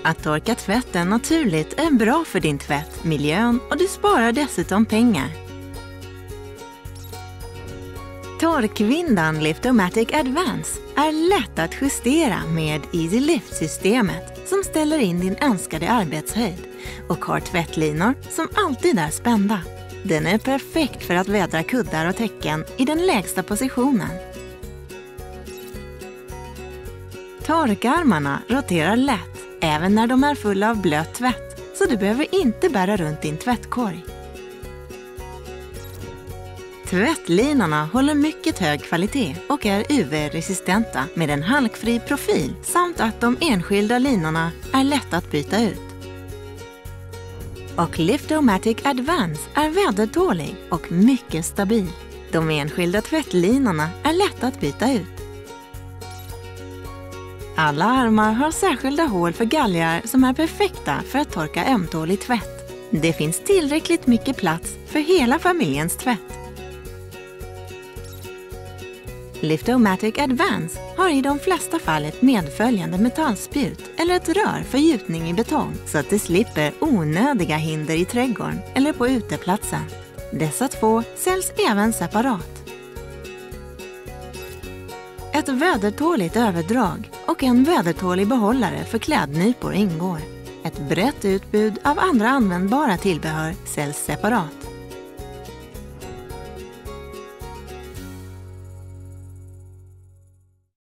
Att torka tvätten naturligt är bra för din tvätt, miljön och du sparar dessutom pengar. Torkvindan Liftomatic Advance är lätt att justera med Easy Lift-systemet som ställer in din önskade arbetshöjd och har tvättlinor som alltid är spända. Den är perfekt för att vädra kuddar och täcken i den lägsta positionen. Torkarmarna roterar lätt även när de är fulla av blöt tvätt, så du behöver inte bära runt din tvättkorg. Tvättlinorna håller mycket hög kvalitet och är UV-resistenta med en halkfri profil samt att de enskilda linorna är lätta att byta ut. Och Liftomatic Advance är vädertålig och mycket stabil. De enskilda tvättlinorna är lätta att byta ut. Alla armar har särskilda hål för galgar som är perfekta för att torka ömtålig tvätt. Det finns tillräckligt mycket plats för hela familjens tvätt. Liftomatic Advance har i de flesta fall ett medföljande metallspjut eller ett rör för gjutning i betong så att du slipper onödiga hinder i trädgården eller på uteplatsen. Dessa två säljs även separat. Ett vädertåligt överdrag och en vädertålig behållare för klädnypor ingår. Ett brett utbud av andra användbara tillbehör säljs separat.